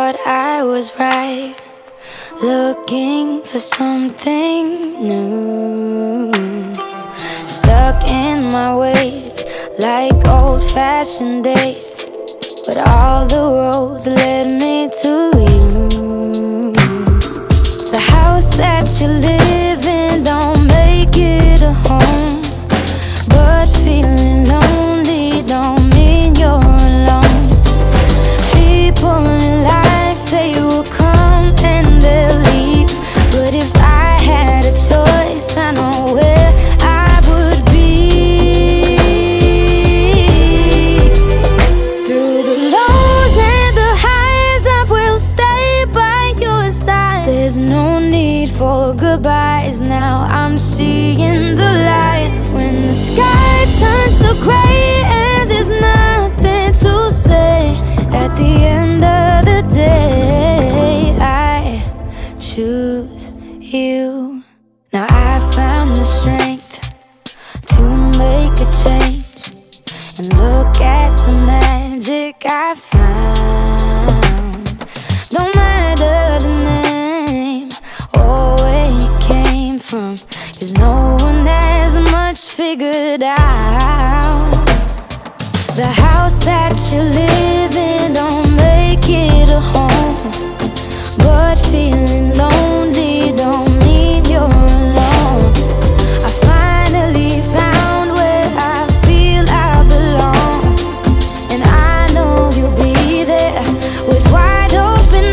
thought I was right, looking for something new. Stuck in my ways like old-fashioned days, but all the roads led me to you. The house that you live in don't make it a home, but feeling lonely don't mean you're alone. People in life, they will come and they'll leave, but if I had a choice, I know where I would be. Through the lows and the highs, I will stay by your side. There's no need for goodbyes now, I'm seeing the light. When the sky turns to gray and there's nothing to say, at the end of the day, I choose you. Now I found the strength to make a change, and look at the magic I found. Don't matter the name or where you came from, 'cause no one has much figured out. The house that you live in don't make it a home, but feeling lonely don't mean you're alone. I finally found where I feel I belong, and I know you'll be there with wide open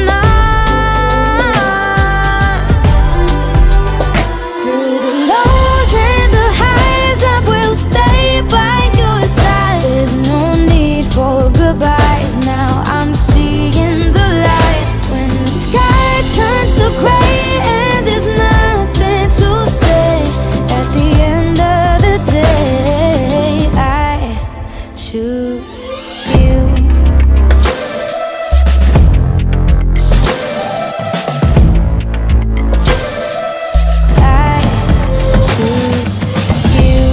arms. Through the lows and the highs, I will stay by your side. There's no need for goodbyes now, I'm seeing the light. When the sky turns to gray and there's nothing to say, at the end of the day, I choose you. I choose you.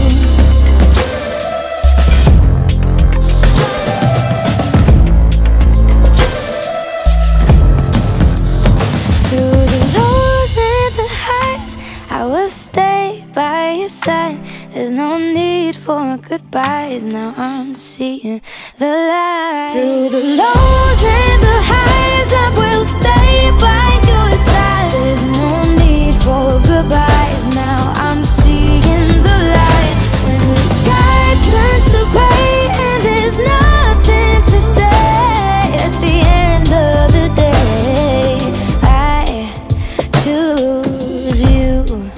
Through the lows and the highs, I will stay by your side. There's no need for goodbyes now, I'm seeing the light. Through the lows and the highs, I will stay by your side. There's no need for goodbyes now, I'm seeing the light. When the sky turns to gray and there's nothing to say, at the end of the day, I choose you.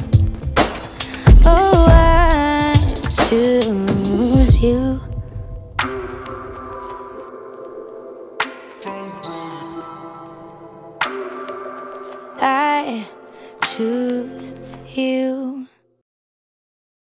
Oh, I choose you.